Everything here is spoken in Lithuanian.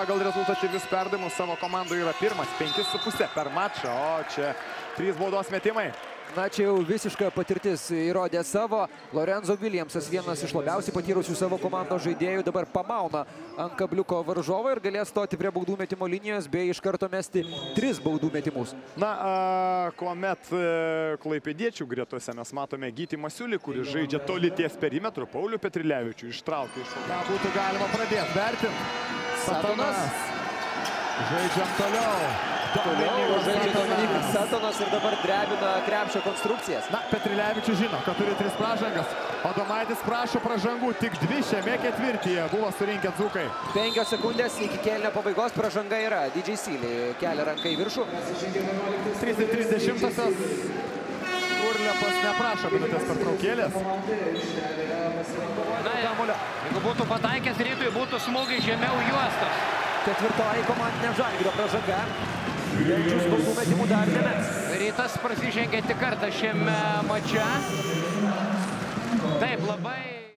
pagal rezultatyvius perdavimus savo komandoje yra pirmas, 5,5 per mačą, o čia 3 baudos metimai. Na, čia jau visiška patirtis įrodė savo. Lorenzo Williamsas, vienas iš labiausiai patyrusių savo komandos žaidėjų, dabar pamauna ant kabliuko varžovą ir galės stoti prie baudų metimo linijos bei iš karto mesti 3 baudų metimus. Na, kuomet klaipėdiečių gretose mes matome Gytį Masiulį, kuris žaidžia toli ties perimetru, Paulių Petrilevičių ištraukė iš... Ką būtų galima pradėti vertinti? Satonas. Žaidžiam toliau. Toliau žaidžia Dominikas Satonas ir dabar drebina krepšio konstrukcijas. Na, Petrilevičius žino, kad turi 3 pražangas. Adomaitis prašo pražangų, tik 2 šiame ketvirtyje buvo surinkę dzūkai. 5 sekundės iki kėlinio pabaigos, pražanga yra. DJ Seeley kelia ranką į viršų. 3:30. Urlepas neprašo minutės pertraukėlės. Na, jeigu būtų pataikęs rytui, būtų smūgiai žemiau juostos. Ketvirtoji komandinė Žalgirio pražanga. Jančius baudų metimų dar nemes. Rytas prasižengė tik kartą šiame mače. Taip, labai...